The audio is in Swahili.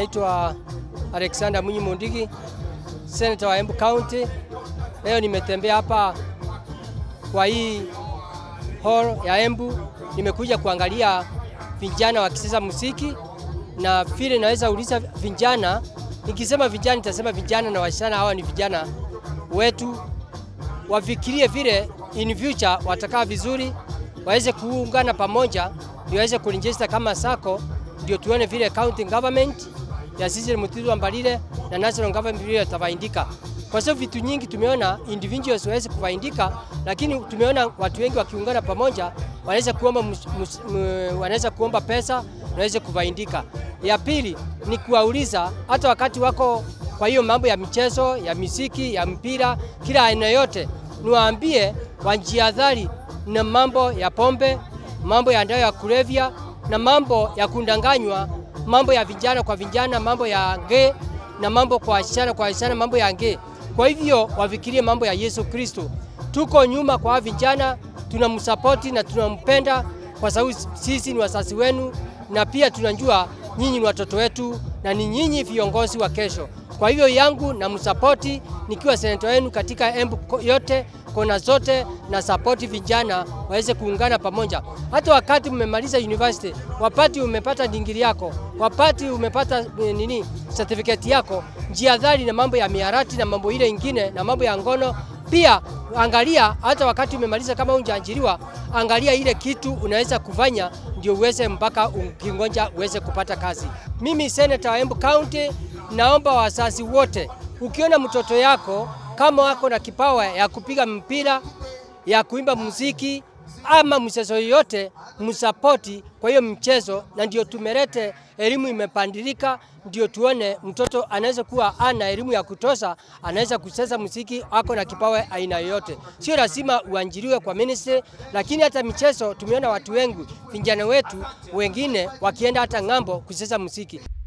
Naitwa Alexander Mundigi, Senator wa Embu County. Leo nimetembea hapa kwa hii hall ya Embu. Nimekuja kuangalia vijana wakicheza muziki na vile naweza uliza vijana. Nikisema vijana nitasema vijana na wasichana, hawa ni vijana wetu. Wafikirie vile in future watakaa vizuri, waweze kuungana pamoja, ndio waweze kuregister kama SACCO, ndio tuone vile county government ya sisi mtizo mbalile na national government vile yatafaidika. Kwa sababu vitu nyingi tumeona individuals waweze kufaidika, lakini tumeona watu wengi wakiungana pamoja wanaweza kuomba pesa, waweze kufaidika. Ya pili ni kuwauliza hata wakati wako kwa hiyo mambo ya michezo, ya muziki, ya mpira, kila aina yote, niwaambie wajiadhari na mambo ya pombe, mambo ya dawa ya kulevya na mambo ya kundanganywa, mambo ya vijana kwa vijana, mambo ya gay na mambo kwa wasichana mambo ya gay. Kwa hivyo wafikirie mambo ya Yesu Kristo. Tuko nyuma kwa vijana, tunamsupport na tunampenda kwa sababu sisi ni wazazi wenu, na pia tunajua nyinyi ni watoto wetu na ni nyinyi viongozi wa kesho. Kwa hivyo yangu na msupport nikiwa senator wenu katika Embu yote, kona zote, na support vijana waweze kuungana pamoja. Hata wakati umemaliza university, wapati umepata degree yako, wapati umepata certificate yako, jiadhari na mambo ya miharati na mambo ile ingine na mambo ya ngono. Pia angalia hata wakati umemaliza kama unjaajiriwa, angalia ile kitu unaweza kufanya ndio uweze mpaka ukingonja uweze kupata kazi. Mimi senator wa Embu County naomba wazazi wote, ukiona mtoto yako kama wako na kipawa ya kupiga mpira, ya kuimba muziki ama mchezo yote, msapoti kwa hiyo mchezo, na ndio tumelete elimu imepandilika, ndio tuone mtoto anaweza kuwa ana elimu ya kutosha, anaweza kucheza muziki, ako na kipawa aina yoyote. Sio lazima uanjiriwe kwa ministry, lakini hata michezo tumeona watu wengi, vijana wetu wengine wakienda hata ngambo kucheza muziki.